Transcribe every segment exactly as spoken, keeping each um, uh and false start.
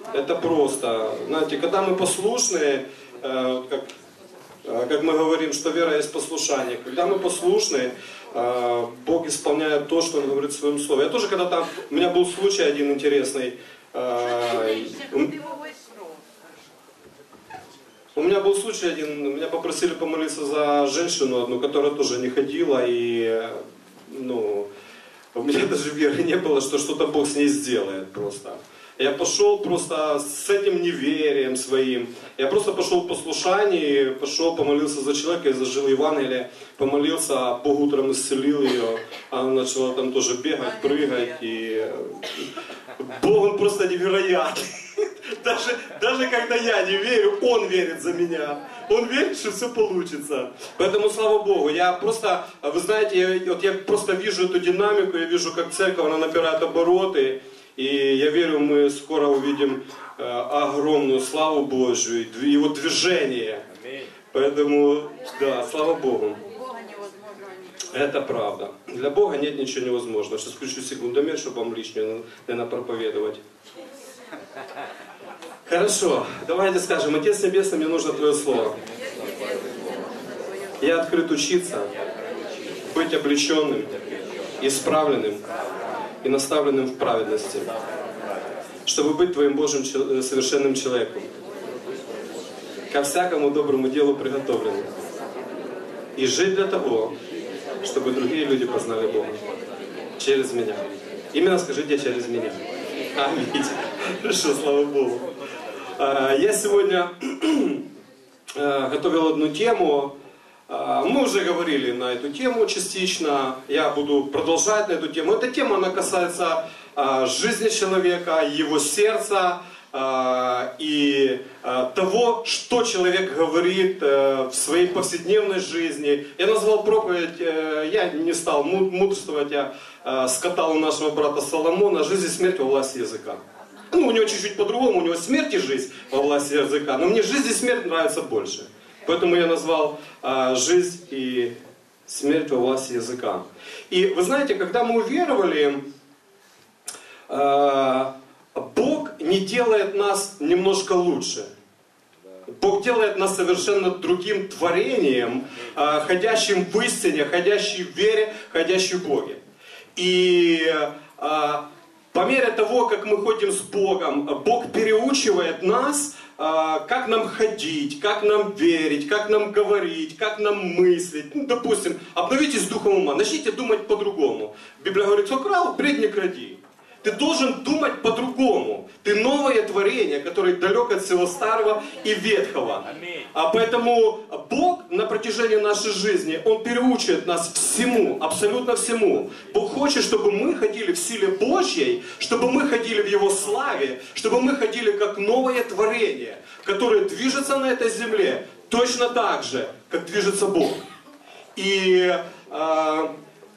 Это просто. Знаете, когда мы послушны, э, как, э, как мы говорим, что вера есть послушание. Когда мы послушны, э, Бог исполняет то, что Он говорит в Своем Слове. Я тоже когда-то, у меня был случай один интересный. Э, у меня был случай один, меня попросили помолиться за женщину одну, которая тоже не ходила, и ну, у меня даже веры не было, что что-то Бог с ней сделает просто. Я пошел просто с этим неверием своим. Я просто пошел в послушании, пошел, помолился за человека, я зажил Евангелие, помолился, а Бог утром исцелил ее. Она начала там тоже бегать, прыгать. И Бог, Он просто невероятный. Даже, даже когда я не верю, Он верит за меня. Он верит, что все получится. Поэтому, слава Богу, я просто, вы знаете, я, вот я просто вижу эту динамику, я вижу, как церковь, она набирает обороты. И я верю, мы скоро увидим э, огромную славу Божию, Его движение. Поэтому, да, слава Богу. Это правда. Для Бога нет ничего невозможного. Сейчас включу секундомер, чтобы вам лишнее, наверное, проповедовать. Хорошо, давайте скажем: Отец Небесный, мне нужно Твое Слово. Я открыт учиться, быть облеченным, исправленным и наставленным в праведности, чтобы быть Твоим Божьим совершенным человеком, ко всякому доброму делу приготовленным, и жить для того, чтобы другие люди познали Бога через меня. Именно скажите: через меня. Аминь. Хорошо, слава Богу. Я сегодня готовил одну тему. Мы уже говорили на эту тему частично. Я буду продолжать на эту тему. Эта тема, она касается жизни человека, его сердца и того, что человек говорит в своей повседневной жизни. Я назвал проповедь, я не стал мудрствовать, я скатал у нашего брата Соломона «Жизнь и смерть во власти языка». Ну, у него чуть-чуть по-другому, у него смерть и жизнь во власти языка, но мне жизнь и смерть нравится больше. Поэтому я назвал а, «Жизнь и смерть во власти языка». И вы знаете, когда мы уверовали, а, Бог не делает нас немножко лучше. Бог делает нас совершенно другим творением, а, ходящим в истине, ходящим в вере, ходящим в Боге. И а, по мере того, как мы ходим с Богом, Бог переучивает нас, как нам ходить, как нам верить, как нам говорить, как нам мыслить. Ну, допустим, обновитесь духом ума, начните думать по-другому. Библия говорит: кто крал, впредь не кради. Ты должен думать по-другому. Ты новое творение, которое далек от всего старого и ветхого. А поэтому Бог на протяжении нашей жизни, Он переучивает нас всему, абсолютно всему. Бог хочет, чтобы мы ходили в силе Божьей, чтобы мы ходили в Его славе, чтобы мы ходили как новое творение, которое движется на этой земле точно так же, как движется Бог. И э,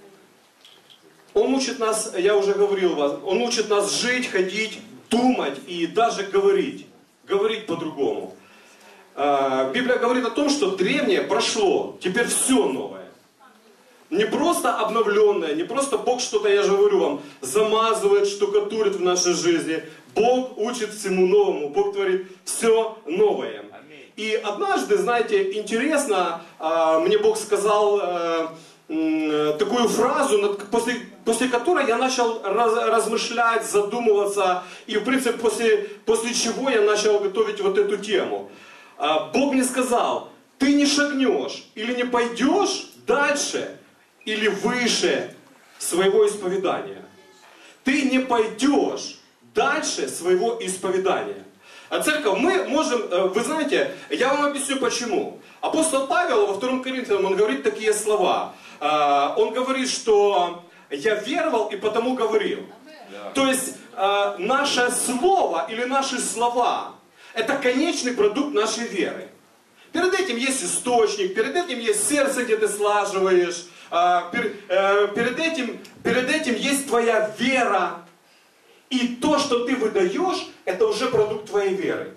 Он учит нас, я уже говорил вам, Он учит нас жить, ходить, думать и даже говорить. Говорить по-другому. Библия говорит о том, что древнее прошло, теперь все новое. Не просто обновленное, не просто Бог что-то, я же говорю вам, замазывает, штукатурит в нашей жизни. Бог учит всему новому, Бог творит все новое. И однажды, знаете, интересно, мне Бог сказал такую фразу, после, после которой я начал раз, размышлять, задумываться, и в принципе после, после чего я начал готовить вот эту тему. Бог мне сказал: ты не шагнешь или не пойдешь дальше или выше своего исповедания. Ты не пойдешь дальше своего исповедания. А церковь, мы можем, вы знаете, я вам объясню почему. Апостол Павел во втором Коринфянам, он говорит такие слова. Он говорит, что я веровал и потому говорил. То есть наше слово или наши слова — это конечный продукт нашей веры. Перед этим есть источник, перед этим есть сердце, где ты слаживаешь, перед этим, перед этим есть твоя вера. И то, что ты выдаешь, это уже продукт твоей веры.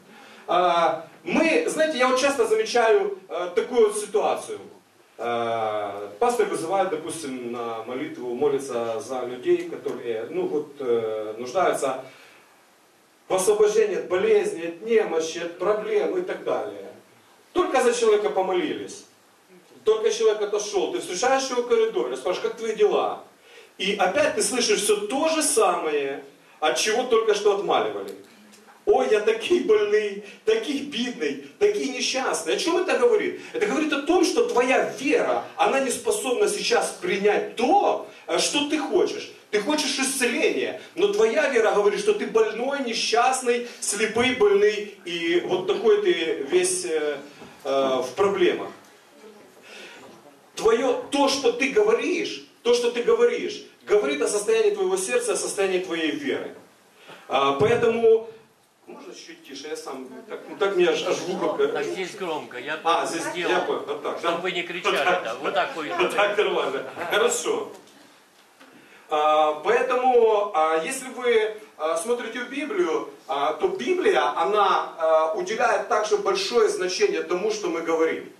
Мы, знаете, я вот часто замечаю такую вот ситуацию. Пастор вызывает, допустим, на молитву, молится за людей, которые, ну, вот, нуждаются. в освобождение от болезни, от немощи, от проблем и так далее. Только за человека помолились. Только человек отошел. Ты встречаешь его в коридоре, спрашиваешь, как твои дела? И опять ты слышишь все то же самое, от чего только что отмаливали. Ой, я такой больный, такой бедный, такие несчастные. О чем это говорит? Это говорит о том, что твоя вера, она не способна сейчас принять то, что ты хочешь. Ты хочешь исцеления, но твоя вера говорит, что ты больной, несчастный, слепый, больный, и вот такой ты весь э, э, в проблемах. Твое, то, что ты говоришь, то, что ты говоришь, говорит о состоянии твоего сердца, о состоянии твоей веры. А, поэтому... Можно чуть тише, я сам, так, ну, так мне аж, аж в ухо... Так здесь громко, я а, здесь сделал, я понял, вот так, чтобы да? вы не кричали, вот так, да, вот так будет. Вот так нормально, хорошо. А, поэтому, а, если вы а, смотрите в Библию, а, то Библия, она а, уделяет также большое значение тому, что мы говорим.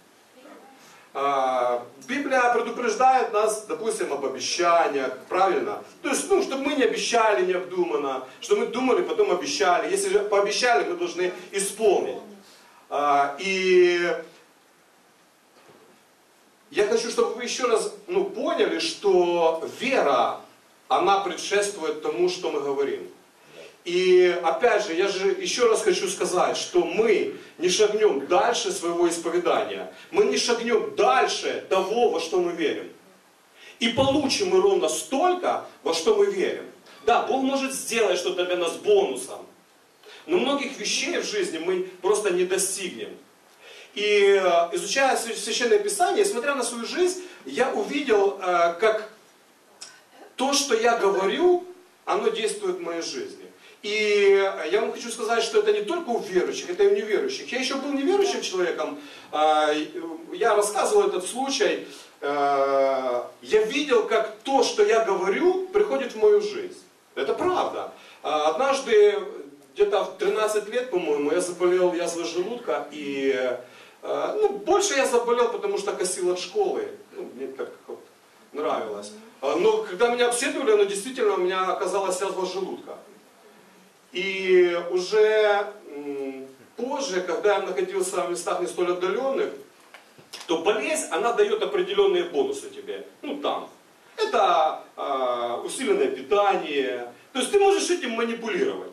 Библия предупреждает нас, допустим, об обещаниях, правильно? То есть, ну, чтобы мы не обещали необдуманно, чтобы мы думали, потом обещали. Если же пообещали, мы должны исполнить. И я хочу, чтобы вы еще раз, ну, поняли, что вера, она предшествует тому, что мы говорим. И опять же, я же еще раз хочу сказать, что мы не шагнем дальше своего исповедания. Мы не шагнем дальше того, во что мы верим. И получим мы ровно столько, во что мы верим. Да, Бог может сделать что-то для нас бонусом. Но многих вещей в жизни мы просто не достигнем. И изучая Священное Писание, смотря на свою жизнь, я увидел, как то, что я говорю, оно действует в моей жизни. И я вам хочу сказать, что это не только у верующих, это и у неверующих. Я еще был неверующим человеком, я рассказывал этот случай, я видел, как то, что я говорю, приходит в мою жизнь. Это правда. Однажды, где-то в тринадцать лет, по-моему, я заболел язвой желудка, и ну, больше я заболел, потому что косил от школы. Ну, мне так вот нравилось. Но когда меня обследовали, оно действительно у меня оказалась язва желудка. И уже позже, когда я находился в местах не столь отдаленных, то болезнь, она дает определенные бонусы тебе. Ну там. Это э, усиленное питание. То есть ты можешь этим манипулировать.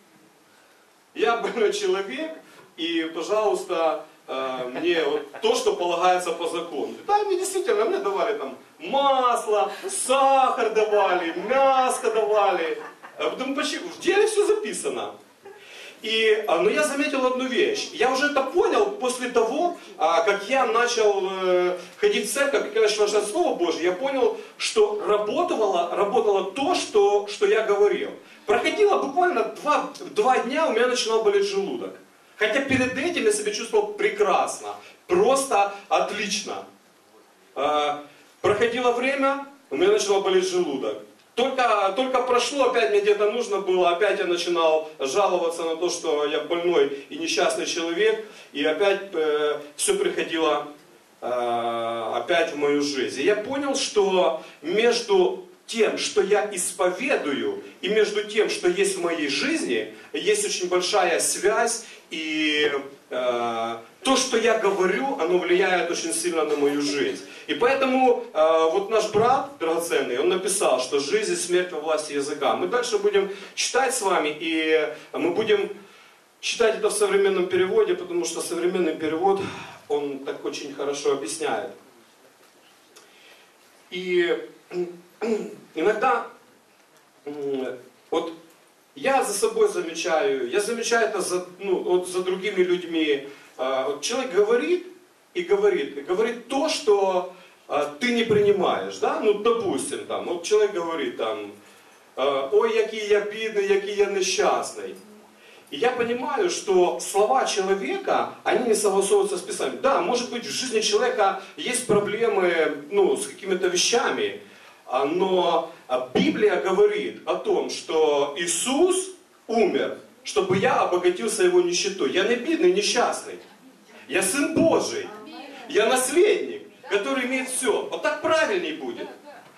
Я больной человек, и, пожалуйста, э, мне вот то, что полагается по закону. Да, мне действительно, мне давали там масло, сахар давали, мяско давали. Потому, в деле все записано. И, но я заметил одну вещь. Я уже это понял после того, как я начал ходить в церковь, как я начал читать Слово Божье, я понял, что работало, работало то, что, что я говорил. Проходило буквально два, два дня, у меня начинал болеть желудок. Хотя перед этим я себя чувствовал прекрасно, просто отлично. Проходило время, у меня начало болеть желудок. Только, только прошло, опять мне где-то нужно было, опять я начинал жаловаться на то, что я больной и несчастный человек, и опять э, все приходило э, опять в мою жизнь. И я понял, что между тем, что я исповедую, и между тем, что есть в моей жизни, есть очень большая связь, и э, то, что я говорю, оно влияет очень сильно на мою жизнь. И поэтому э, вот наш брат драгоценный, он написал, что жизнь и смерть во власти языка. Мы дальше будем читать с вами, и мы будем читать это в современном переводе, потому что современный перевод, он так очень хорошо объясняет. И иногда, вот я за собой замечаю, я замечаю это за, ну, вот за другими людьми. Вот человек говорит, и говорит, и говорит то, что а, ты не принимаешь, да, ну, допустим, там, вот человек говорит, там, ой, який я бедный, який я несчастный. И я понимаю, что слова человека, они не согласовываются с Писанием. Да, может быть, в жизни человека есть проблемы, ну, с какими-то вещами, но Библия говорит о том, что Иисус умер, чтобы я обогатился его нищетой. Я не бедный, несчастный. Я Сын Божий. Я наследник, который имеет все. Вот так правильней будет.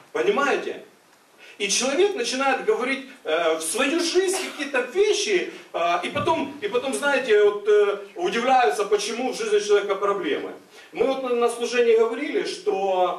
Понимаете? И человек начинает говорить э, в свою жизнь какие-то вещи, и потом, и потом, знаете, вот, удивляются, почему в жизни человека проблемы. Мы вот на служении говорили, что,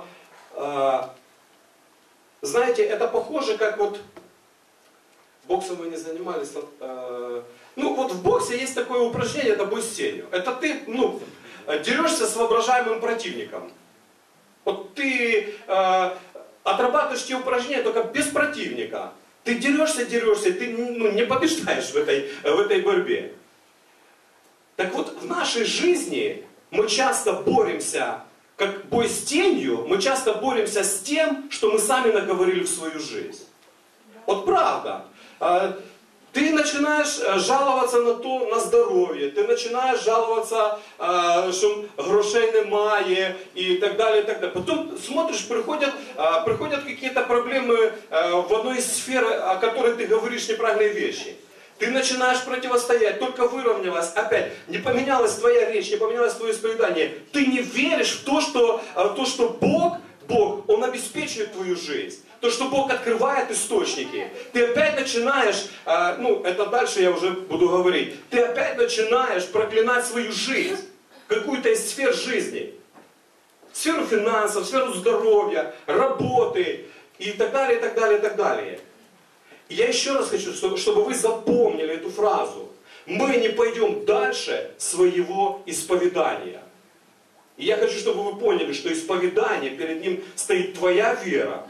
знаете, это похоже, как вот, боксом мы не занимались, ну вот в боксе есть такое упражнение, это бой с тенью. Это ты, ну, дерешься с воображаемым противником. Вот ты э, отрабатываешь те упражнения только без противника. Ты дерешься, дерешься, ты ну, не побеждаешь в этой, в этой борьбе. Так вот, в нашей жизни мы часто боремся, как бой с тенью, мы часто боремся с тем, что мы сами наговорили в свою жизнь. Вот правда. Ты начинаешь жаловаться на то, на здоровье, ты начинаешь жаловаться, что грошей немає и так далее, и так далее. Потом смотришь, приходят, приходят какие-то проблемы в одной из сфер, о которой ты говоришь неправильные вещи. Ты начинаешь противостоять, только выровнялась, опять, не поменялась твоя речь, не поменялось твое исповедание. Ты не веришь в то, что, в то, что Бог, Бог, Он обеспечивает твою жизнь. То, что Бог открывает источники. Ты опять начинаешь, ну это дальше я уже буду говорить, ты опять начинаешь проклинать свою жизнь. Какую-то из сфер жизни. Сферу финансов, сферу здоровья, работы и так далее, и так далее, и так далее. И я еще раз хочу, чтобы вы запомнили эту фразу. Мы не пойдем дальше своего исповедания. И я хочу, чтобы вы поняли, что исповедание, перед ним стоит твоя вера.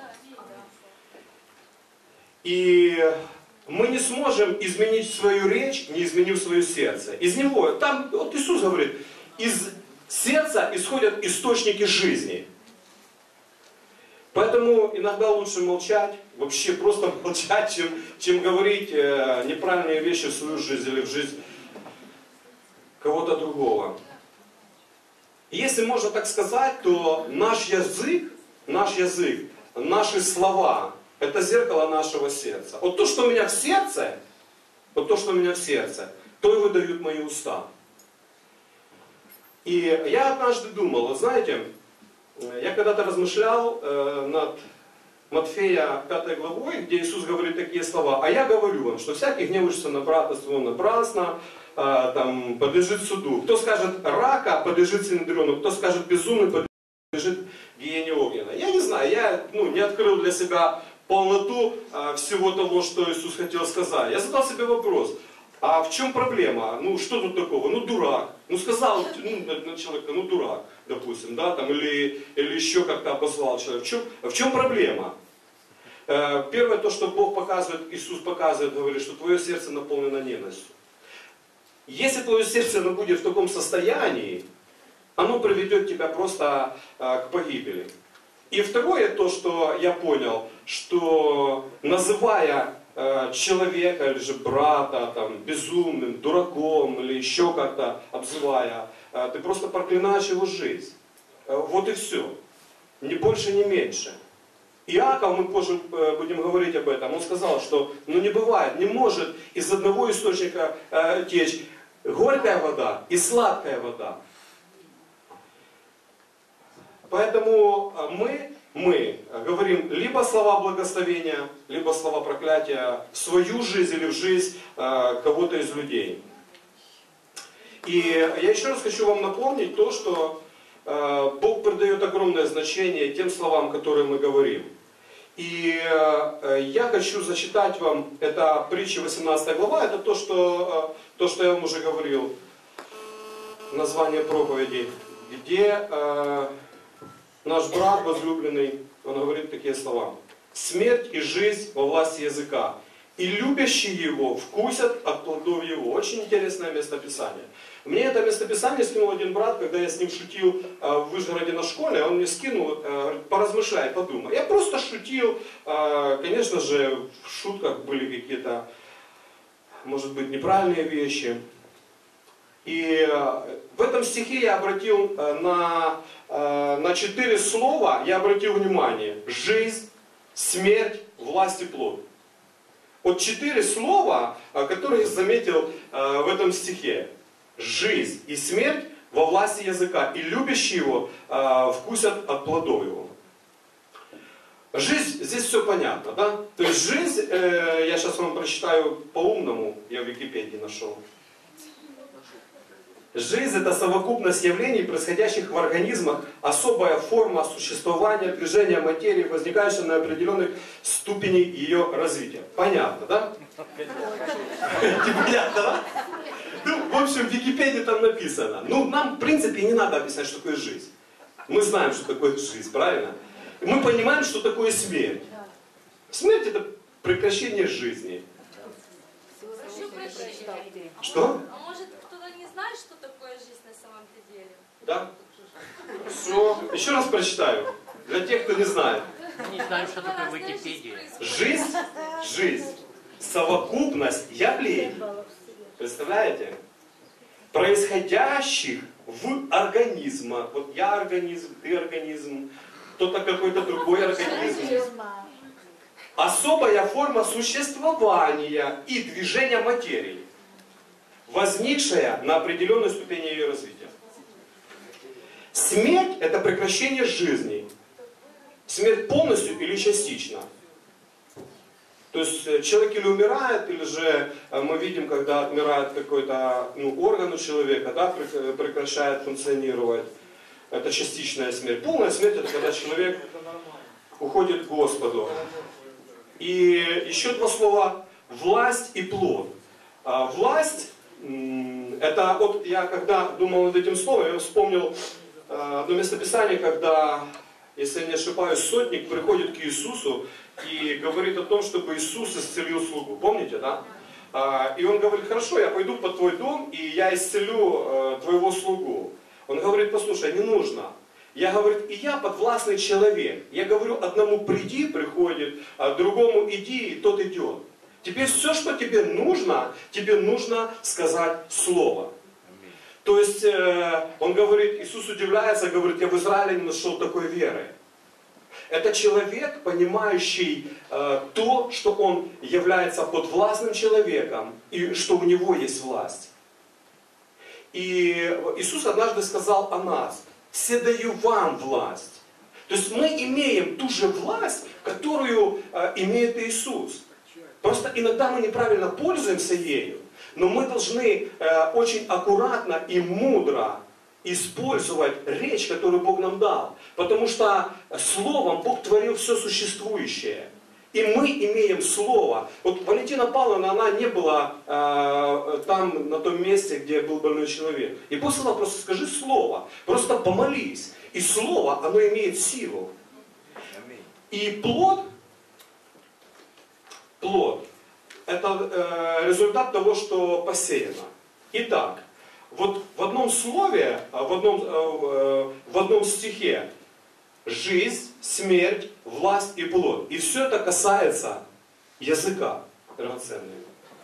И мы не сможем изменить свою речь, не изменив свое сердце. Из него, там, вот Иисус говорит, из сердца исходят источники жизни. Поэтому иногда лучше молчать, вообще просто молчать, чем, чем говорить э, неправильные вещи в свою жизнь или в жизнь кого-то другого. И если можно так сказать, то наш язык, наш язык, наши слова, это зеркало нашего сердца. Вот то, что у меня в сердце, вот то, что у меня в сердце, то и выдают мои уста. И я однажды думал, вот знаете, я когда-то размышлял э, над Матфея пятой главой, где Иисус говорит такие слова. А я говорю вам, что всякий гневающийся на брата своего напрасно, э, там, подлежит суду. Кто скажет рака, подлежит синедрону. Кто скажет безумный, подлежит гиене огненной. Я не знаю, я ну, не открыл для себя полноту а, всего того, что Иисус хотел сказать. Я задал себе вопрос, а в чем проблема? Ну, что тут такого? Ну, дурак. Ну, сказал ну, на человека, ну, дурак, допустим, да, там, или, или еще как-то обозвал человека. В чем, в чем проблема? Э, первое, то, что Бог показывает, Иисус показывает, говорит, что твое сердце наполнено ненавистью. Если твое сердце оно будет в таком состоянии, оно приведет тебя просто э, к погибели. И второе, то, что я понял, что называя э, человека или же брата там, безумным, дураком или еще как-то обзывая, э, ты просто проклинаешь его жизнь. Э, вот и все. Ни больше, ни меньше. Иаков, мы позже э, будем говорить об этом, он сказал, что ну, не бывает, не может из одного источника э, течь горькая вода и сладкая вода. Поэтому мы, мы говорим либо слова благословения, либо слова проклятия в свою жизнь или в жизнь э, кого-то из людей. И я еще раз хочу вам напомнить то, что э, Бог придает огромное значение тем словам, которые мы говорим. И э, я хочу зачитать вам, это притча восемнадцатая глава, это то, что, э, то, что я вам уже говорил, название проповеди, где... Э, Наш брат возлюбленный, он говорит такие слова. Смерть и жизнь во власти языка. И любящие его вкусят от плодов его. Очень интересное местописание. Мне это местописание скинул один брат, когда я с ним шутил в Вышгороде на школе. Он мне скинул, поразмышляй, подумай. Я просто шутил. Конечно же, в шутках были какие-то, может быть, неправильные вещи. И в этом стихе я обратил на, на четыре слова, я обратил внимание. Жизнь, смерть, власть и плод. Вот четыре слова, которые я заметил в этом стихе. Жизнь и смерть во власти языка. И любящие его вкусят от плодов его. Жизнь, здесь все понятно, да? То есть жизнь, э, я сейчас вам прочитаю по-умному, я в Википедии нашел. Жизнь — это совокупность явлений, происходящих в организмах, особая форма существования, движения материи, возникающая на определенных ступеней ее развития. Понятно, да? Непонятно, да? Ну, в общем, в Википедии там написано. Ну, нам, в принципе, не надо объяснять, что такое жизнь. Мы знаем, что такое жизнь, правильно? Мы понимаем, что такое смерть. Смерть — это прекращение жизни. Что? А может, кто-то не знает, что такое жизнь на самом-то деле? Да? Все. Еще раз прочитаю. Для тех, кто не знает. Не знаю, что такое Википедия. Жизнь, жизнь, совокупность явлений. Представляете? Происходящих в организмах. Вот я организм, ты организм, кто-то какой-то другой организм. Особая форма существования и движения материи, возникшая на определенной ступени ее развития. Смерть — это прекращение жизни. Смерть полностью или частично. То есть человек или умирает, или же мы видим, когда отмирает какой-то ну, орган у человека, да, прекращает функционировать. Это частичная смерть. Полная смерть — это когда человек уходит к Господу. И еще два слова: власть и плод. А, власть, это вот я когда думал над этим словом, я вспомнил одно местописание, когда, если я не ошибаюсь, сотник приходит к Иисусу и говорит о том, чтобы Иисус исцелил слугу. Помните, да? А, и он говорит: хорошо, я пойду под твой дом, и я исцелю твоего слугу. Он говорит: послушай, не нужно. Я, говорит, и я подвластный человек. Я говорю, одному приди, приходит, а другому иди, и тот идет. Теперь все, что тебе нужно, тебе нужно сказать слово. То есть, э, он говорит, Иисус удивляется, говорит: я в Израиле не нашел такой веры. Это человек, понимающий э, то, что он является подвластным человеком, и что у него есть власть. И Иисус однажды сказал о нас: «Все даю вам власть». То есть мы имеем ту же власть, которую э, имеет Иисус. Просто иногда мы неправильно пользуемся ею, но мы должны э, очень аккуратно и мудро использовать речь, которую Бог нам дал. Потому что Словом Бог творил все существующее. И мы имеем Слово. Вот Валентина Павловна, она не была э, там, на том месте, где был больной человек. И Бог сказал: просто скажи Слово, просто помолись. И Слово, оно имеет силу. И плод, плод, это э, результат того, что посеяно. Итак, вот в одном слове, в одном, э, в одном стихе: жизнь, смерть, власть и плод. И все это касается языка, драгоценный.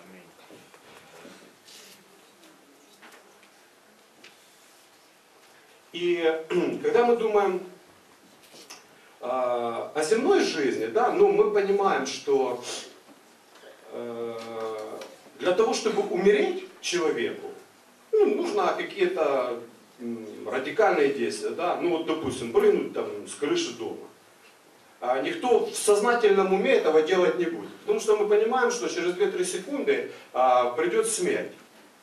И когда мы думаем э, о земной жизни, да, ну, мы понимаем, что э, для того, чтобы умереть человеку, ну, нужно какие-то радикальные действия, да, ну вот, допустим, прыгнуть там с крыши дома. А никто в сознательном уме этого делать не будет, потому что мы понимаем, что через две-три секунды а, придет смерть.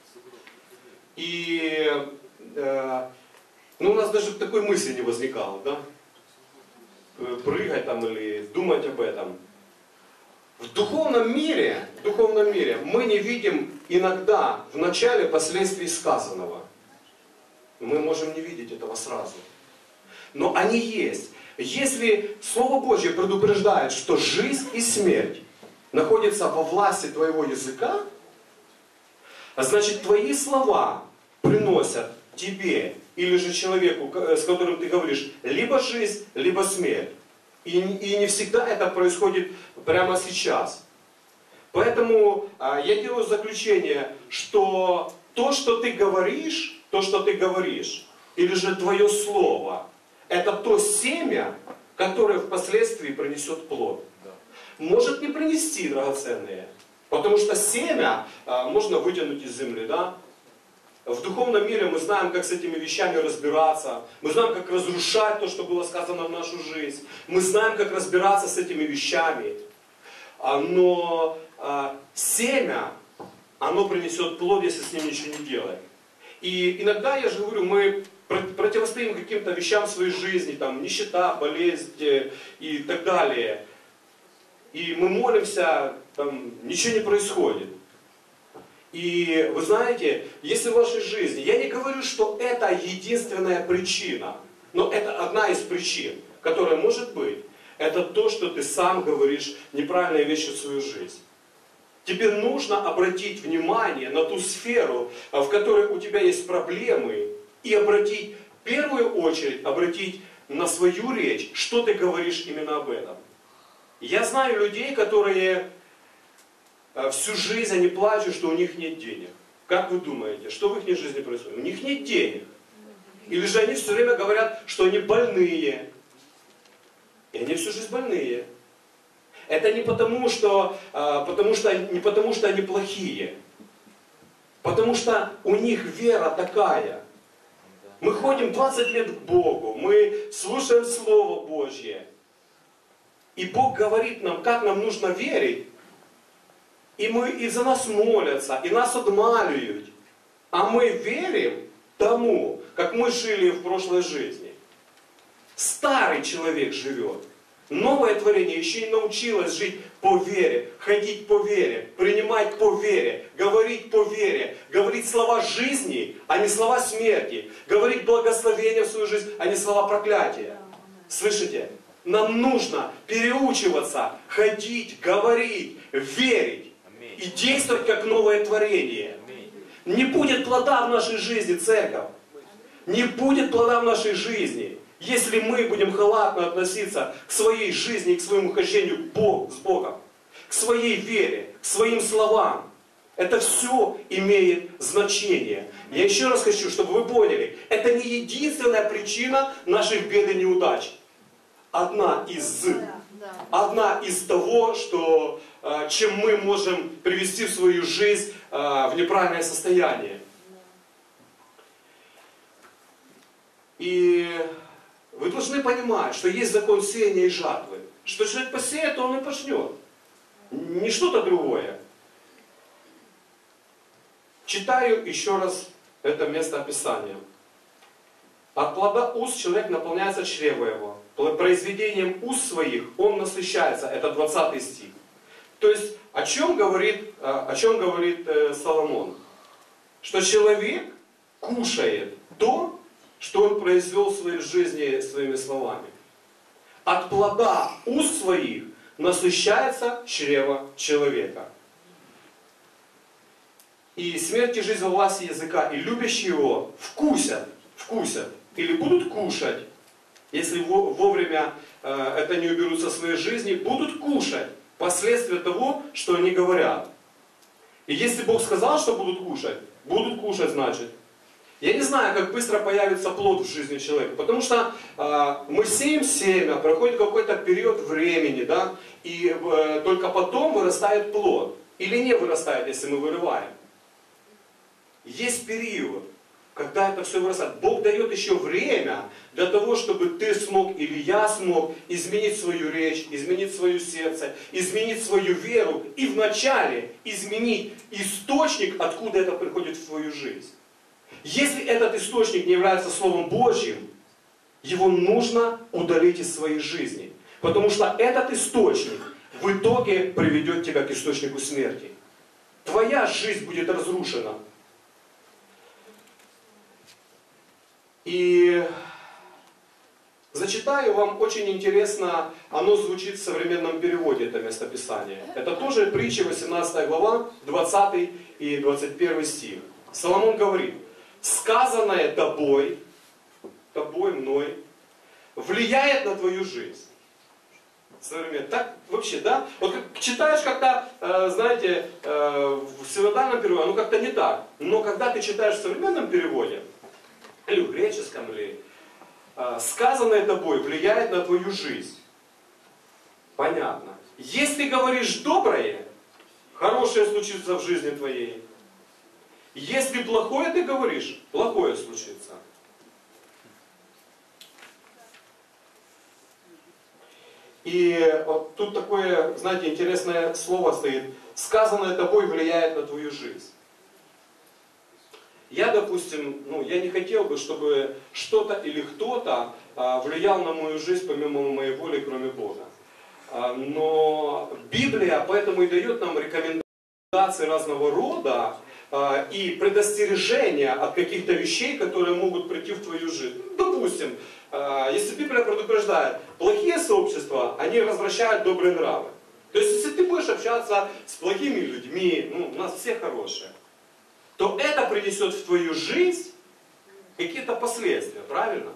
И а, ну, у нас даже такой мысли не возникало, да, прыгать там или думать об этом. В духовном мире, в духовном мире мы не видим иногда в начале последствий сказанного. Мы можем не видеть этого сразу. Но они есть. Если Слово Божье предупреждает, что жизнь и смерть находятся во власти твоего языка, значит, твои слова приносят тебе или же человеку, с которым ты говоришь, либо жизнь, либо смерть. И, и не всегда это происходит прямо сейчас. Поэтому а, я делаю заключение, что то, что ты говоришь, то, что ты говоришь, или же твое слово, это то семя, которое впоследствии принесет плод. Может не принести, драгоценные, потому что семя а, можно вытянуть из земли, да? В духовном мире мы знаем, как с этими вещами разбираться. Мы знаем, как разрушать то, что было сказано в нашу жизнь. Мы знаем, как разбираться с этими вещами. Но семя, оно принесет плод, если с ним ничего не делать. И иногда, я же говорю, мы противостоим каким-то вещам в своей жизни, там, нищета, болезнь и так далее. И мы молимся, там, ничего не происходит. И вы знаете, если в вашей жизни, я не говорю, что это единственная причина, но это одна из причин, которая может быть, это то, что ты сам говоришь неправильные вещи в свою жизнь. Тебе нужно обратить внимание на ту сферу, в которой у тебя есть проблемы, и обратить, в первую очередь, обратить на свою речь, что ты говоришь именно об этом. Я знаю людей, которые всю жизнь они плачут, что у них нет денег. Как вы думаете, что в их жизни происходит? У них нет денег. Или же они все время говорят, что они больные. И они всю жизнь больные. Это не потому, что, потому что, не потому, что они плохие. Потому что у них вера такая. Мы ходим двадцать лет к Богу, мы слушаем Слово Божье. И Бог говорит нам, как нам нужно верить. И, мы, и за нас молятся, и нас отмаливают. А мы верим тому, как мы жили в прошлой жизни. Старый человек живет. Новое творение еще не научилось жить по вере, ходить по вере, принимать по вере, говорить по вере, говорить слова жизни, а не слова смерти, говорить благословения в свою жизнь, а не слова проклятия. Слышите? Нам нужно переучиваться, ходить, говорить, верить и действовать как новое творение. Не будет плода в нашей жизни, церковь. Не будет плода в нашей жизни, если мы будем халатно относиться к своей жизни и к своему хождению Бог, с Богом, к своей вере, к своим словам. Это все имеет значение. Я еще раз хочу, чтобы вы поняли, это не единственная причина наших бед и неудач. Одна из, одна из того, что, чем мы можем привести в свою жизнь в неправильное состояние. И вы должны понимать, что есть закон сеяния и жатвы. Что человек посеет, то он и пожнет. Не что-то другое. Читаю еще раз это место Писания. От плода уст человек наполняется чрево его. Произведением уст своих он насыщается. Это двадцатый стих. То есть, о чем говорит, о чем говорит Соломон? Что человек кушает то, что он произвел в своей жизни своими словами. От плода уст своих насыщается чрево человека. И смерть и жизнь во власти языка, и любящие его вкусят, вкусят, или будут кушать, если вовремя э, это не уберут со своей жизни, будут кушать последствия того, что они говорят. И если Бог сказал, что будут кушать, будут кушать, значит. Я не знаю, как быстро появится плод в жизни человека, потому что э, мы сеем семя, проходит какой-то период времени, да, и э, только потом вырастает плод. Или не вырастает, если мы вырываем. Есть период, когда это все вырастает. Бог дает еще время для того, чтобы ты смог, или я смог, изменить свою речь, изменить свое сердце, изменить свою веру и вначале изменить источник, откуда это приходит в твою жизнь. Если этот источник не является Словом Божьим, его нужно удалить из своей жизни. Потому что этот источник в итоге приведет тебя к источнику смерти. Твоя жизнь будет разрушена. И зачитаю вам, очень интересно, оно звучит в современном переводе, это местописание. Это тоже притча, восемнадцатая глава, двадцатый и двадцать первый стих. Соломон говорит: сказанное тобой, тобой, мной, влияет на твою жизнь. Современно. Так вообще, да? Вот как читаешь как-то, э, знаете, э, в синодальном переводе, оно как-то не так. Но когда ты читаешь в современном переводе, или в греческом, или э, сказанное тобой влияет на твою жизнь. Понятно. Если говоришь доброе, хорошее случится в жизни твоей. Если плохое ты говоришь, плохое случится. И вот тут такое, знаете, интересное слово стоит. Сказанное тобой влияет на твою жизнь. Я, допустим, ну, я не хотел бы, чтобы что-то или кто-то а, влиял на мою жизнь помимо моей воли, кроме Бога. А, но Библия поэтому и дает нам рекомендации разного рода а, и предостережения от каких-то вещей, которые могут прийти в твою жизнь. Допустим, а, если Библия предупреждает, плохие сообщества, они развращают добрые нравы. То есть, если ты будешь общаться с плохими людьми, ну, у нас все хорошие, то это принесет в твою жизнь какие-то последствия, правильно?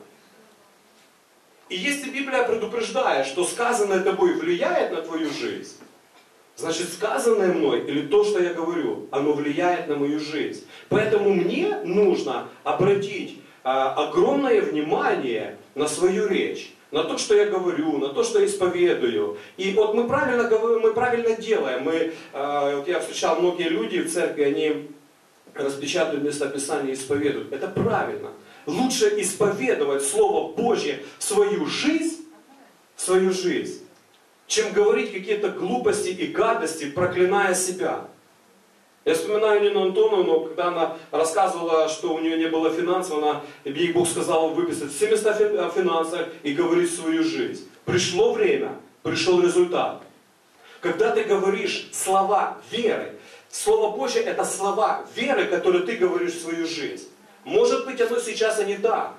И если Библия предупреждает, что сказанное тобой влияет на твою жизнь, значит, сказанное мной, или то, что я говорю, оно влияет на мою жизнь. Поэтому мне нужно обратить а, огромное внимание на свою речь, на то, что я говорю, на то, что я исповедую. И вот мы правильно говорим, мы правильно делаем. Мы, а, вот я встречал многие люди в церкви, они распечатывают местописание и исповедуют. Это правильно. Лучше исповедовать Слово Божье в свою жизнь, в свою жизнь, чем говорить какие-то глупости и гадости, проклиная себя. Я вспоминаю Нину Антоновну, когда она рассказывала, что у нее не было финансов, она, ей Бог сказал выписать все места о финансах и говорить свою жизнь. Пришло время, пришел результат. Когда ты говоришь слова веры, Слово Божье это слова веры, которые ты говоришь в свою жизнь. Может быть, оно сейчас и не так.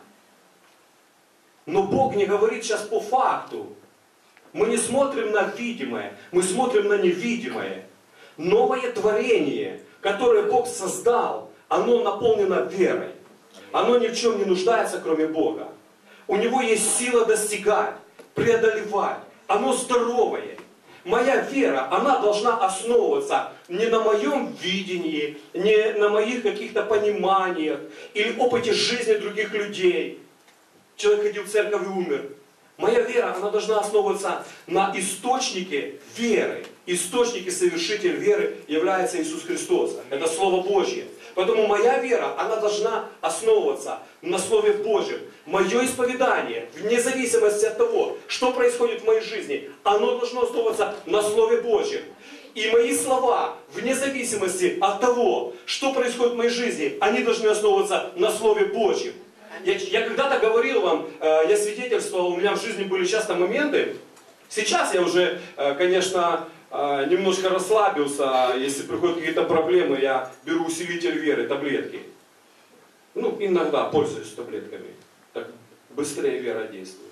Но Бог не говорит сейчас по факту. Мы не смотрим на видимое, мы смотрим на невидимое. Новое творение, которое Бог создал, оно наполнено верой. Оно ни в чем не нуждается, кроме Бога. У него есть сила достигать, преодолевать. Оно здоровое. Моя вера, она должна основываться не на моем видении, не на моих каких-то пониманиях или опыте жизни других людей. Человек ходил в церковь и умер. Моя вера, она должна основываться на источнике веры. Источник и совершитель веры является Иисус Христос. Это Слово Божье. Поэтому моя вера, она должна основываться на Слове Божьем. Мое исповедание, вне зависимости от того, что происходит в моей жизни, оно должно основываться на Слове Божьем. И мои слова, вне зависимости от того, что происходит в моей жизни, они должны основываться на Слове Божьем. Я, я когда-то говорил вам, э, я свидетельствовал, у меня в жизни были часто моменты. Сейчас я уже, э, конечно, э, немножко расслабился. Если приходят какие-то проблемы, я беру усилитель веры, таблетки. Ну, иногда пользуюсь таблетками. Так быстрее вера действует.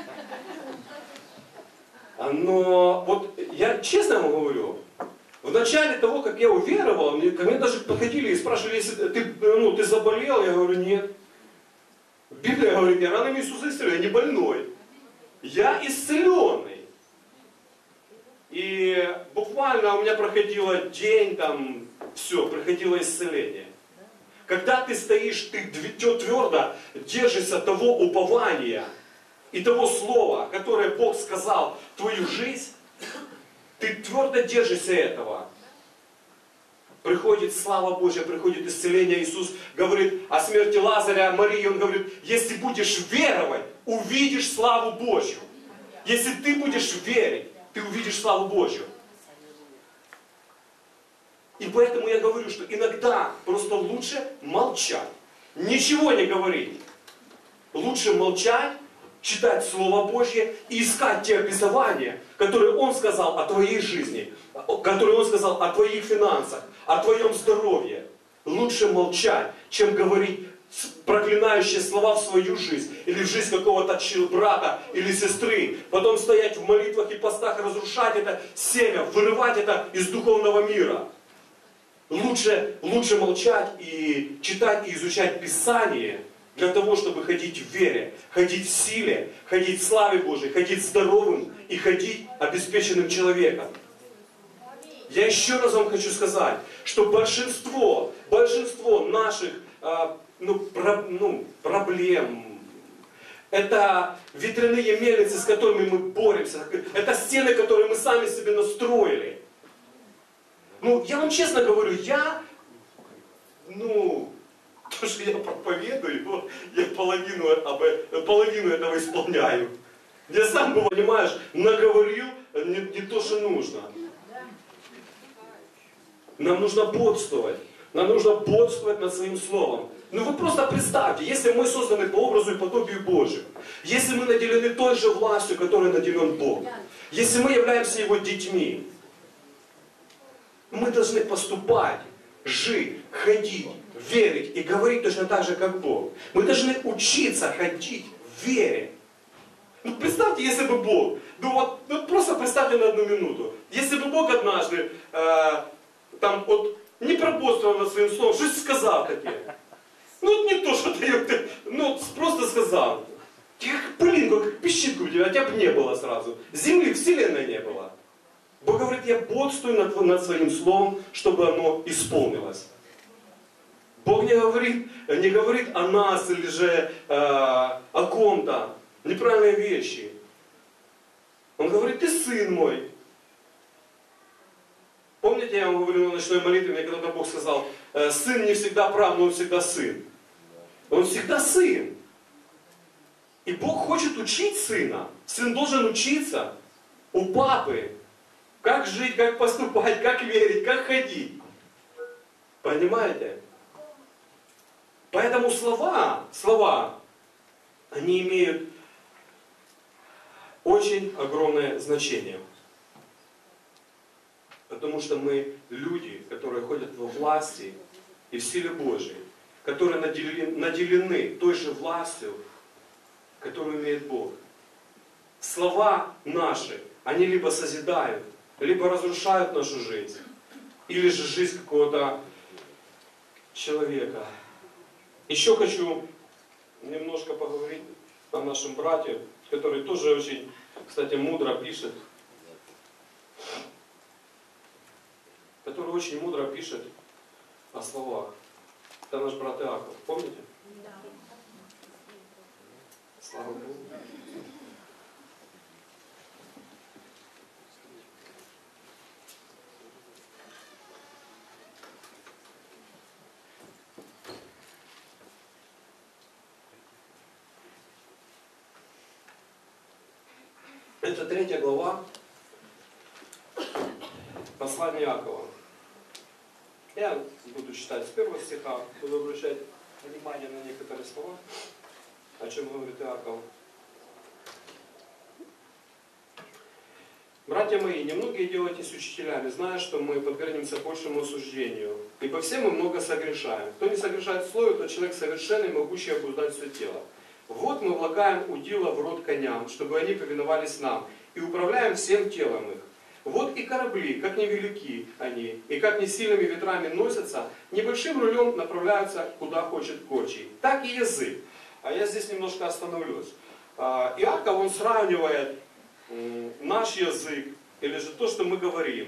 Но вот я честно вам говорю, в начале того, как я уверовал, мне, ко мне даже подходили и спрашивали, если ты, ну, ты заболел, я говорю, нет. Библия говорит, я ранами Иисуса исцелен, я не больной. Я исцеленный. И буквально у меня проходило день, там, все, проходило исцеление. Когда ты стоишь, ты твердо держишься того упования и того слова, которое Бог сказал в твою жизнь, ты твердо держишься этого. Приходит слава Божья, приходит исцеление. Иисус говорит о смерти Лазаря, Марии. Он говорит, если будешь веровать, увидишь славу Божью. Если ты будешь верить, ты увидишь славу Божью. И поэтому я говорю, что иногда просто лучше молчать. Ничего не говорить. Лучше молчать, читать Слово Божье и искать те обетования, которые Он сказал о твоей жизни, которые Он сказал о твоих финансах, о твоем здоровье. Лучше молчать, чем говорить проклинающие слова в свою жизнь, или в жизнь какого-то брата или сестры, потом стоять в молитвах и постах, разрушать это семя, вырывать это из духовного мира. Лучше, лучше молчать и читать и изучать Писание, для того, чтобы ходить в вере, ходить в силе, ходить в славе Божией, ходить здоровым и ходить обеспеченным человеком. Я еще раз вам хочу сказать, что большинство, большинство наших а, ну, про, ну, проблем, это ветряные мельницы, с которыми мы боремся, это стены, которые мы сами себе настроили. Ну, я вам честно говорю, я ну, то, что я проповедую, я половину, об, половину этого исполняю. Я сам, понимаешь, наговорил не, не то, что нужно. Нам нужно бодствовать. Нам нужно бодствовать над своим словом. Ну вы просто представьте, если мы созданы по образу и подобию Божьему, если мы наделены той же властью, которой наделен Бог, если мы являемся Его детьми, мы должны поступать, жить, ходить, верить и говорить точно так же, как Бог. Мы должны учиться ходить в вере. Ну представьте, если бы Бог, ну вот ну, просто представьте на одну минуту, если бы Бог однажды, э, там вот, не прободствовал над своим словом, что сказал такие. Ну не то, что ты, ну просто сказал. Как пылинку, как песчинку у тебя, а тебя бы не было сразу. Земли, вселенной не было. Бог говорит, я бодствую над, над своим словом, чтобы оно исполнилось. Бог не говорит, не говорит о нас или же э, о ком-то. Неправильные вещи. Он говорит, ты сын мой. Помните, я вам говорил на ночной молитве, мне когда-то Бог сказал, сын не всегда прав, но он всегда сын. Он всегда сын. И Бог хочет учить сына. Сын должен учиться у папы. Как жить, как поступать, как верить, как ходить. Понимаете? Поэтому слова, слова, они имеют очень огромное значение. Потому что мы люди, которые ходят во власти и в силе Божией, которые наделены, наделены той же властью, которую имеет Бог. Слова наши, они либо созидают, либо разрушают нашу жизнь, или же жизнь какого-то человека. Еще хочу немножко поговорить о нашем брате, который тоже очень, кстати, мудро пишет, который очень мудро пишет о словах. Это наш брат Иаков, помните? Да. Слава Богу. Это третья глава послания Иакова. Я буду читать с первого стиха, буду обращать внимание на некоторые слова, о чем говорит Иаков. Братья мои, немногие делайтесь учителями, зная, что мы подвергнемся большему осуждению. И по всем мы много согрешаем. Кто не согрешает в слове, тот человек совершенный, могущий обуздать все тело. Вот мы влагаем удила в рот коням, чтобы они повиновались нам, и управляем всем телом их. Вот и корабли, как невелики они, и как не сильными ветрами носятся, небольшим рулем направляются, куда хочет кочий. Так и язык. А я здесь немножко остановлюсь. Иаков, он сравнивает наш язык, или же то, что мы говорим.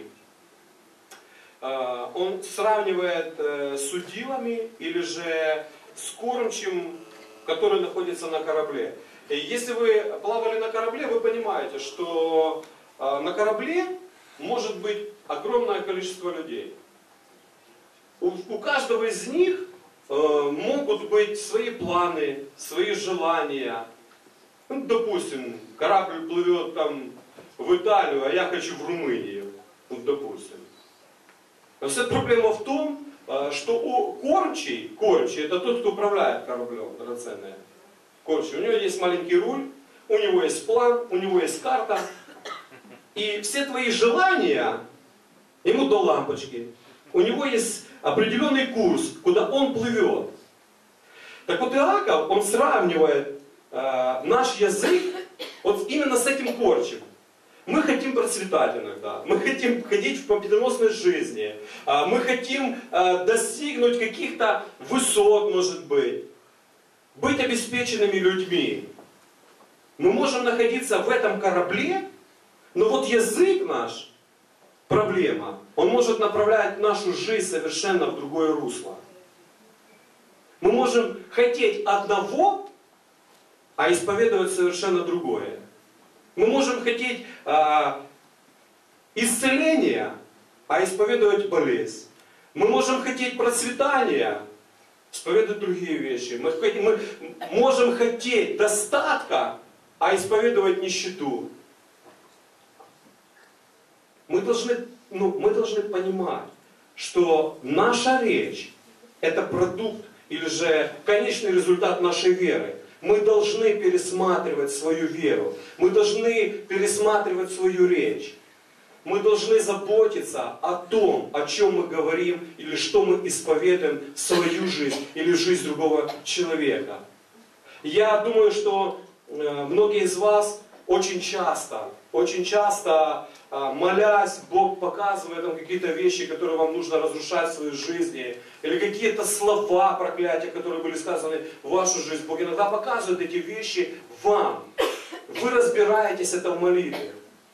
Он сравнивает с удилами, или же с кормчим, который находится на корабле. И если вы плавали на корабле, вы понимаете, что на корабле может быть огромное количество людей. У, у каждого из них э, могут быть свои планы, свои желания. Ну, допустим, корабль плывет там в Италию, а я хочу в Румынию. Ну, допустим. Но вся проблема в том, что у кормчий, кормчий это тот, кто управляет кораблем, драгоценное. Кормчий, у него есть маленький руль, у него есть план, у него есть карта. И все твои желания ему до лампочки. У него есть определенный курс, куда он плывет. Так вот Иаков, он сравнивает э, наш язык вот именно с этим корчем. Мы хотим процветать иногда, мы хотим ходить в победоносной жизни, э, мы хотим э, достигнуть каких-то высот, может быть, быть обеспеченными людьми. Мы можем находиться в этом корабле, но вот язык наш, проблема, он может направлять нашу жизнь совершенно в другое русло. Мы можем хотеть одного, а исповедовать совершенно другое. Мы можем хотеть а, исцеления, а исповедовать болезнь. Мы можем хотеть процветания, исповедовать другие вещи. Мы, мы можем хотеть достатка, а исповедовать нищету. Мы должны, ну, мы должны понимать, что наша речь – это продукт или же конечный результат нашей веры. Мы должны пересматривать свою веру. Мы должны пересматривать свою речь. Мы должны заботиться о том, о чем мы говорим, или что мы исповедуем в свою жизнь, или в жизнь другого человека. Я думаю, что многие из вас очень часто, очень часто, молясь, Бог показывает вам какие-то вещи, которые вам нужно разрушать в своей жизни, или какие-то слова проклятия, которые были сказаны в вашу жизнь. Бог иногда показывает эти вещи вам. Вы разбираетесь это в молитве.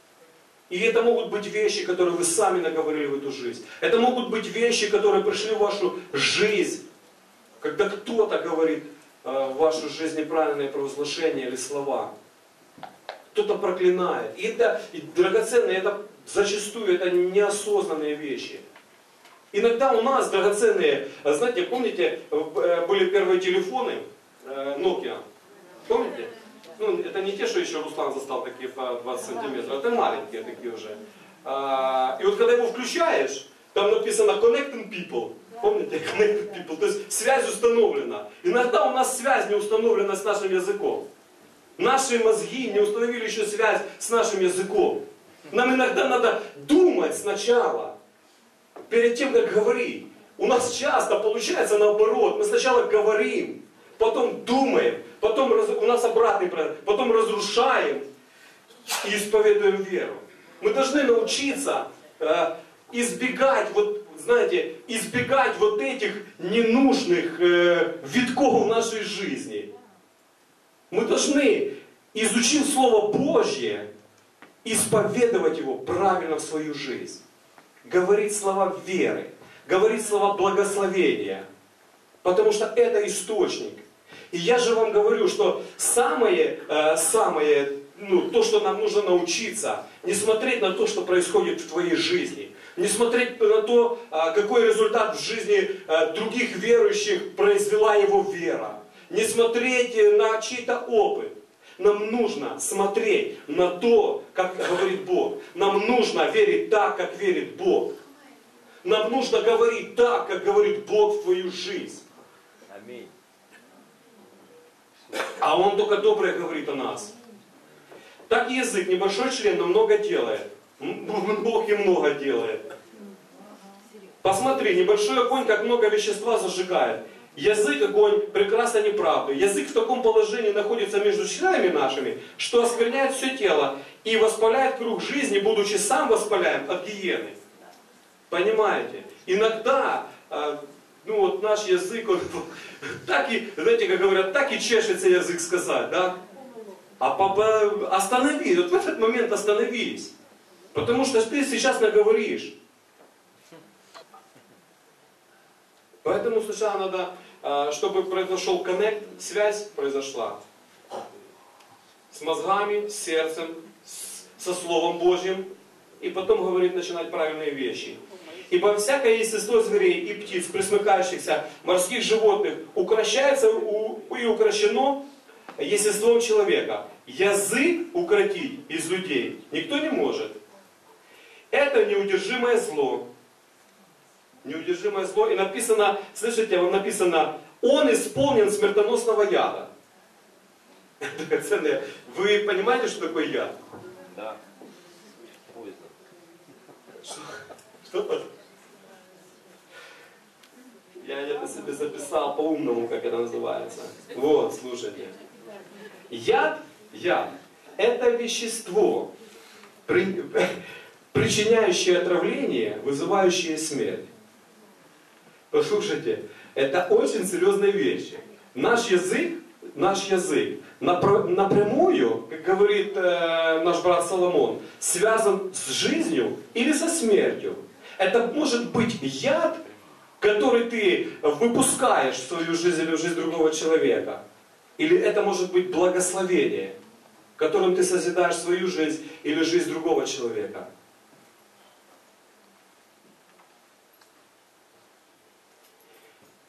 И это могут быть вещи, которые вы сами наговорили в эту жизнь. Это могут быть вещи, которые пришли в вашу жизнь, когда кто-то говорит в вашу жизнь неправильные провозглашения или слова. Кто-то проклинает. И это и драгоценные, это зачастую это неосознанные вещи. Иногда у нас драгоценные, знаете, помните, были первые телефоны Nokia? Помните? Ну, это не те, что еще Руслан застал, такие по двадцать сантиметров, это маленькие такие уже. И вот когда его включаешь, там написано Connecting People. Помните? Connected People. То есть связь установлена. Иногда у нас связь не установлена с нашим языком. Наши мозги не установили еще связь с нашим языком. Нам иногда надо думать сначала, перед тем, как говорить. У нас часто получается наоборот. Мы сначала говорим, потом думаем, потом у нас обратный процесс, потом разрушаем и исповедуем веру. Мы должны научиться э, избегать, вот, знаете, избегать вот этих ненужных э, витков в нашей жизни. Мы должны, изучив Слово Божье, исповедовать его правильно в свою жизнь. Говорить слова веры, говорить слова благословения. Потому что это источник. И я же вам говорю, что самое, э, самое, ну, то, что нам нужно научиться, не смотреть на то, что происходит в твоей жизни, не смотреть на то, э, какой результат в жизни э, других верующих произвела его вера, не смотреть на чей-то опыт. Нам нужно смотреть на то, как говорит Бог. Нам нужно верить так, как верит Бог. Нам нужно говорить так, как говорит Бог в твою жизнь. Аминь. А Он только доброе говорит о нас. Так язык, небольшой член, но много делает. Бог и много делает. Посмотри, небольшой огонь, как много вещества зажигает. Язык, огонь, прекрасно неправду. Язык в таком положении находится между членами нашими, что оскверняет все тело и воспаляет круг жизни, будучи сам воспаляем от гиены. Понимаете? Иногда, ну вот наш язык, он так и, знаете, как говорят, так и чешется язык сказать, да? А остановись, вот в этот момент остановись. Потому что ты сейчас наговоришь. Поэтому сначала надо, чтобы произошел коннект, связь произошла. С мозгами, с сердцем, со Словом Божьим. И потом говорить, начинать правильные вещи. Ибо всякое естество зверей и птиц, пресмыкающихся, морских животных, укращается и укращено естеством человека. Язык укротить из людей никто не может. Это неудержимое зло. Неудержимое зло. И написано, слышите, вам написано, он исполнен смертоносного яда. Вы понимаете, что такое яд? Да. Что-то? Я это себе записал по-умному, как это называется. Вот, слушайте. Яд, яд, это вещество, при, причиняющее отравление, вызывающее смерть. Послушайте, это очень серьезные вещи. Наш язык, наш язык напрямую, как говорит э, наш брат Соломон, связан с жизнью или со смертью. Это может быть яд, который ты выпускаешь в свою жизнь или в жизнь другого человека. Или это может быть благословение, которым ты созидаешь свою жизнь или жизнь другого человека.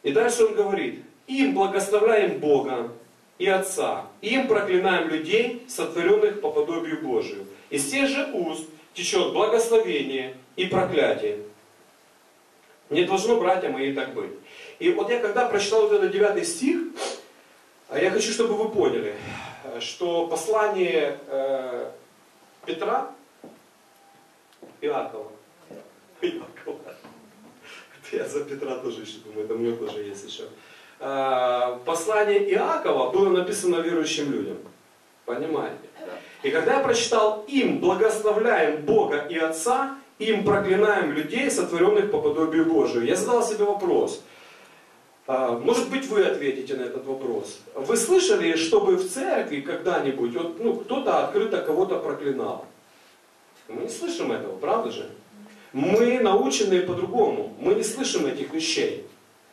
И дальше он говорит, им благословляем Бога и Отца, им проклинаем людей, сотворенных по подобию Божию. Из тех же уст течет благословение и проклятие. Не должно, братья мои, так быть. И вот я когда прочитал вот этот девятый стих, я хочу, чтобы вы поняли, что послание э, Петра, Иакова, Иакова, я за Петра тоже еще думаю, это у меня тоже есть еще. Э, послание Иакова было написано верующим людям. Понимаете? И когда я прочитал им благословляем Бога и Отца, им проклинаем людей, сотворенных по подобию Божию, я задал себе вопрос. Может быть, вы ответите на этот вопрос. Вы слышали, чтобы в церкви когда-нибудь вот, ну, кто-то открыто кого-то проклинал? Мы не слышим этого, правда же? Мы научены по-другому. Мы не слышим этих вещей.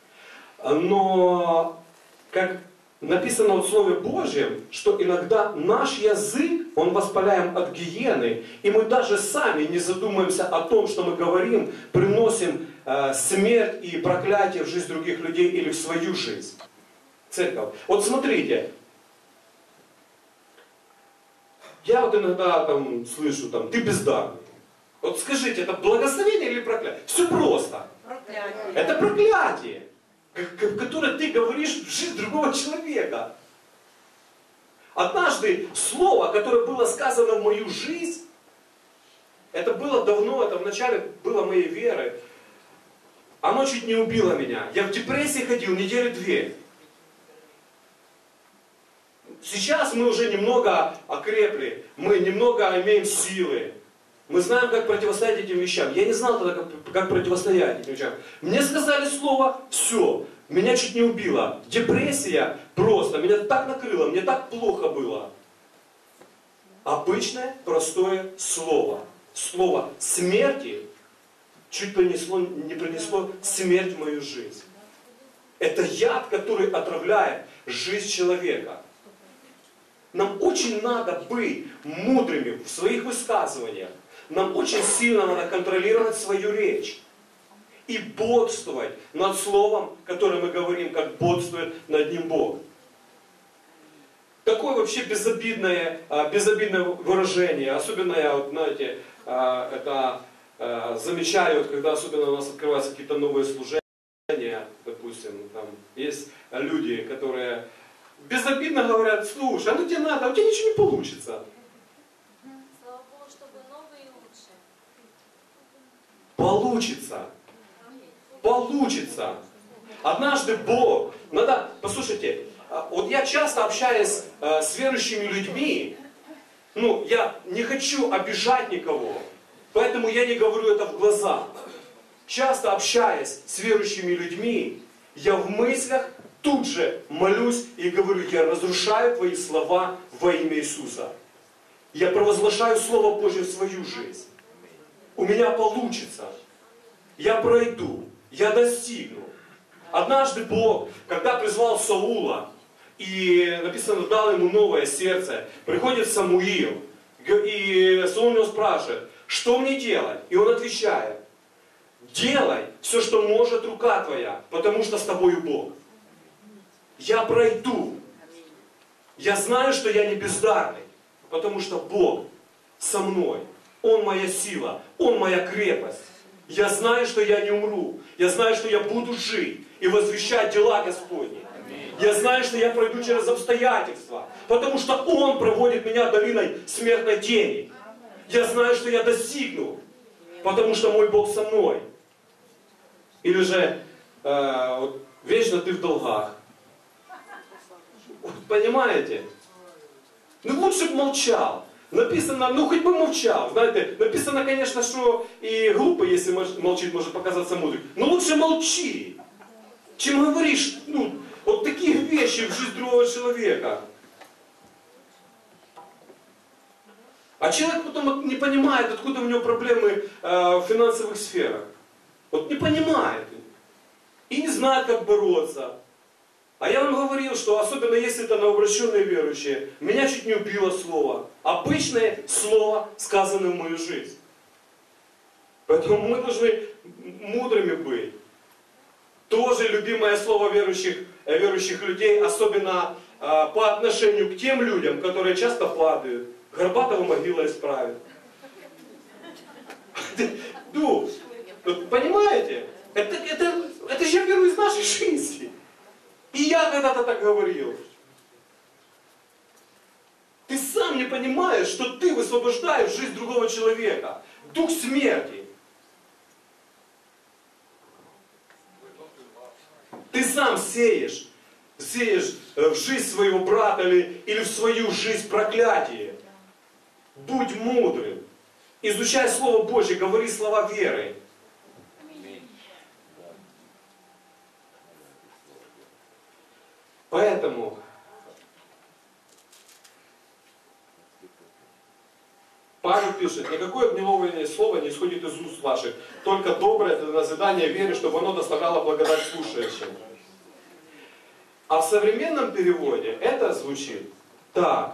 Но, как написано в Слове Божьем, что иногда наш язык, он воспаляем от гиены, и мы даже сами не задумаемся о том, что мы говорим, приносим э, смерть и проклятие в жизнь других людей или в свою жизнь. Церковь. Вот смотрите, я вот иногда там слышу, там, ты бездарный. Вот скажите, это благословение или проклятие? Все просто. Проклятие. Это проклятие, которое ты говоришь в жизнь другого человека. Однажды слово, которое было сказано в мою жизнь, это было давно, это вначале было моей веры, оно чуть не убило меня. Я в депрессии ходил недели две. Сейчас мы уже немного окрепли, мы немного имеем силы. Мы знаем, как противостоять этим вещам. Я не знал тогда, как, как противостоять этим вещам. Мне сказали слово, все, меня чуть не убило. Депрессия просто, меня так накрыло, мне так плохо было. Обычное, простое слово. Слово смерти чуть принесло, не принесло смерть в мою жизнь. Это яд, который отравляет жизнь человека. Нам очень надо быть мудрыми в своих высказываниях. Нам очень сильно надо контролировать свою речь. И бодствовать над словом, которое мы говорим, как бодствует над ним Бог. Такое вообще безобидное, безобидное выражение. Особенно я, вот, знаете, это замечаю, когда особенно у нас открываются какие-то новые служения. Допустим, там есть люди, которые безобидно говорят, слушай, а ну тебе надо, а у тебя ничего не получится. Слава Богу, чтобы новые и лучше. Получится. Получится. Однажды Бог, надо, послушайте, вот я часто общаюсь э, с верующими людьми, ну, я не хочу обижать никого, поэтому я не говорю это в глаза. Часто общаясь с верующими людьми, я в мыслях тут же молюсь и говорю, я разрушаю твои слова во имя Иисуса. Я провозглашаю Слово Божье в свою жизнь. У меня получится. Я пройду. Я достигну. Однажды Бог, когда призвал Саула, и написано, дал ему новое сердце, приходит Самуил, и Саул его спрашивает, что мне делать? И он отвечает, делай все, что может рука твоя, потому что с тобою Бог. Я пройду. Я знаю, что я не бездарный, потому что Бог со мной. Он моя сила, Он моя крепость. Я знаю, что я не умру. Я знаю, что я буду жить и возвещать дела Господни. Я знаю, что я пройду через обстоятельства, потому что Он проводит меня долиной смертной тени. Я знаю, что я достигну, потому что мой Бог со мной. Или же э, вот, вечно ты в долгах. Понимаете? Ну лучше бы молчал. Написано, ну хоть бы молчал. Знаете, написано, конечно, что и глупо, если молчит, может показаться мудрым. Но лучше молчи, чем говоришь, ну, вот такие вещи в жизнь другого человека. А человек потом не понимает, откуда у него проблемы э, в финансовых сферах. Вот не понимает. И не знает, как бороться. А я вам говорил, что особенно если это новообращенные верующие, меня чуть не убило слово. Обычное слово, сказанное в мою жизнь. Поэтому мы должны мудрыми быть. Тоже любимое слово верующих, верующих людей, особенно а, по отношению к тем людям, которые часто падают. Горбатого могила исправит. Ну, понимаете? Это, это, это же я беру из нашей жизни. И я когда-то так говорил. Ты сам не понимаешь, что ты высвобождаешь жизнь другого человека. Дух смерти. Ты сам сеешь, сеешь в жизнь своего брата или, или в свою жизнь проклятие. Будь мудрым. Изучай Слово Божье, говори слова веры. Поэтому Павел пишет, никакое гниловое слово не исходит из уст ваших, только доброе для назидания вере, чтобы оно доставляло благодать слушающим. А в современном переводе это звучит так.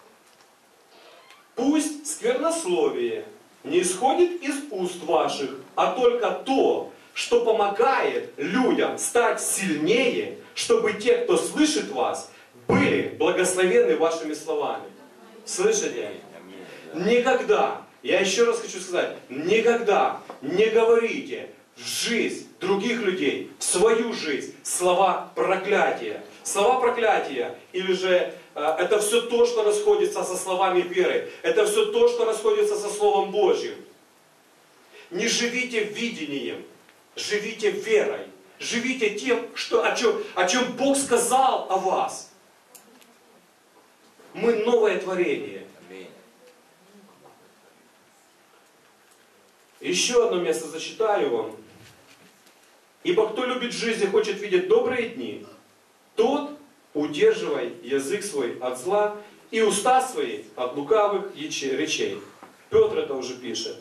Пусть сквернословие не исходит из уст ваших, а только то, что помогает людям стать сильнее, чтобы те, кто слышит вас, были благословенны вашими словами. Слышите? Никогда, я еще раз хочу сказать, никогда не говорите в жизнь других людей, в свою жизнь, слова проклятия. Слова проклятия, или же э, это все то, что расходится со словами веры. Это все то, что расходится со Словом Божьим. Не живите видением, живите верой. Живите тем, что, о, чем, о чем Бог сказал о вас. Мы новое творение. Еще одно место зачитаю вам. Ибо кто любит жизнь и хочет видеть добрые дни, тот удерживай язык свой от зла и уста свои от лукавых речей. Петр это уже пишет.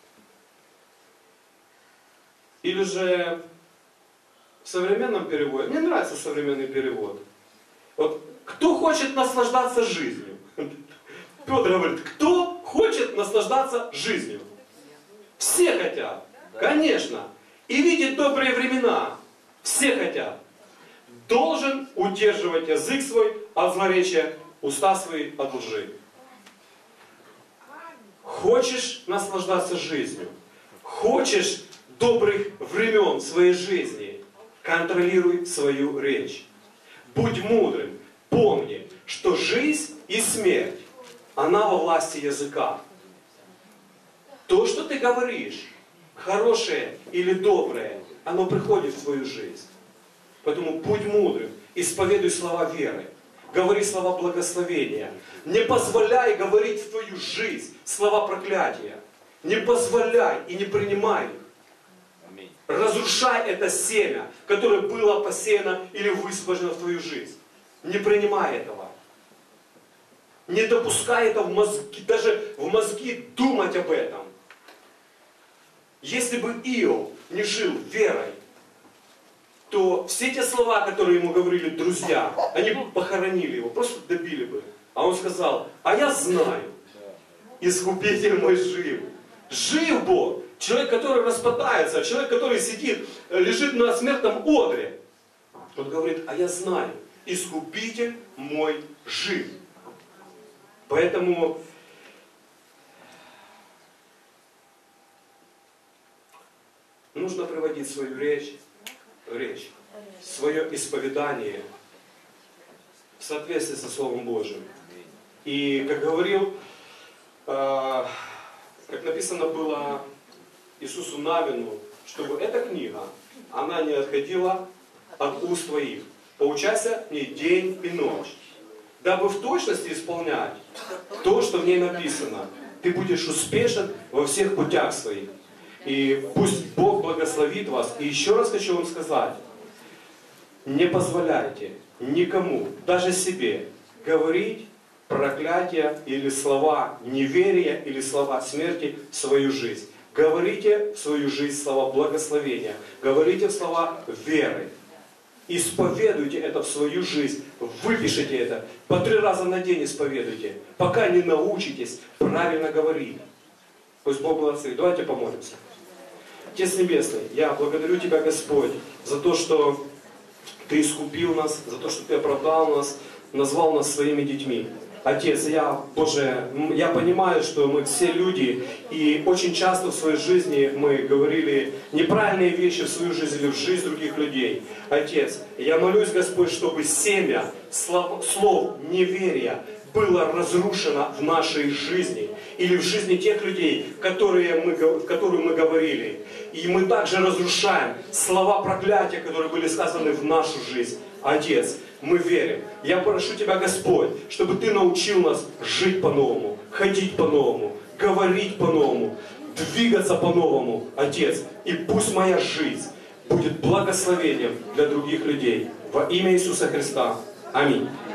Или же в современном переводе, мне нравится современный перевод. Вот кто хочет наслаждаться жизнью? Петр говорит, кто хочет наслаждаться жизнью? Все хотят, конечно. И видеть добрые времена. Все хотят. Должен удерживать язык свой от злоречия, уста свои от лжи. Хочешь наслаждаться жизнью? Хочешь добрых времен в своей жизни? Контролируй свою речь. Будь мудрым. Помни, что жизнь и смерть, она во власти языка. То, что ты говоришь, хорошее или доброе, оно приходит в твою жизнь. Поэтому будь мудрым, исповедуй слова веры, говори слова благословения. Не позволяй говорить в твою жизнь слова проклятия. Не позволяй и не принимай их. Разрушай это семя, которое было посеяно или высвобождено в твою жизнь. Не принимай этого. Не допускай это в мозги, даже в мозги думать об этом. Если бы Иов не жил верой, то все те слова, которые ему говорили друзья, они бы похоронили его, просто добили бы. А он сказал, а я знаю, искупитель мой жив. Жив Бог. Человек, который распадается, человек, который сидит, лежит на смертном одре. Он говорит, а я знаю, искупитель мой жив. Поэтому нужно приводить свою речь, речь, свое исповедание в соответствии со Словом Божьим. И, как говорил, э, как написано было Иисусу Навину, чтобы эта книга, она не отходила от уст твоих. Поучайся в ней день и ночь, дабы в точности исполнять то, что в ней написано. Ты будешь успешен во всех путях своих. И пусть Бог благословит вас. И еще раз хочу вам сказать, не позволяйте никому, даже себе, говорить проклятия или слова неверия или слова смерти в свою жизнь. Говорите в свою жизнь слова благословения. Говорите слова веры. Исповедуйте это в свою жизнь. Выпишите это. По три раза на день исповедуйте. Пока не научитесь правильно говорить. Пусть Бог благословит. Давайте помолимся. Отец Небесный, я благодарю Тебя, Господь, за то, что Ты искупил нас, за то, что Ты оправдал нас, назвал нас своими детьми. Отец, я, Боже, я понимаю, что мы все люди, и очень часто в своей жизни мы говорили неправильные вещи в свою жизнь или в жизнь других людей. Отец, я молюсь, Господь, чтобы семя слов, слов неверия было разрушено в нашей жизни или в жизни тех людей, которые мы, которые мы говорили. И мы также разрушаем слова проклятия, которые были сказаны в нашу жизнь. Отец, мы верим. Я прошу Тебя, Господь, чтобы Ты научил нас жить по-новому, ходить по-новому, говорить по-новому, двигаться по-новому, Отец. И пусть моя жизнь будет благословением для других людей. Во имя Иисуса Христа. Аминь.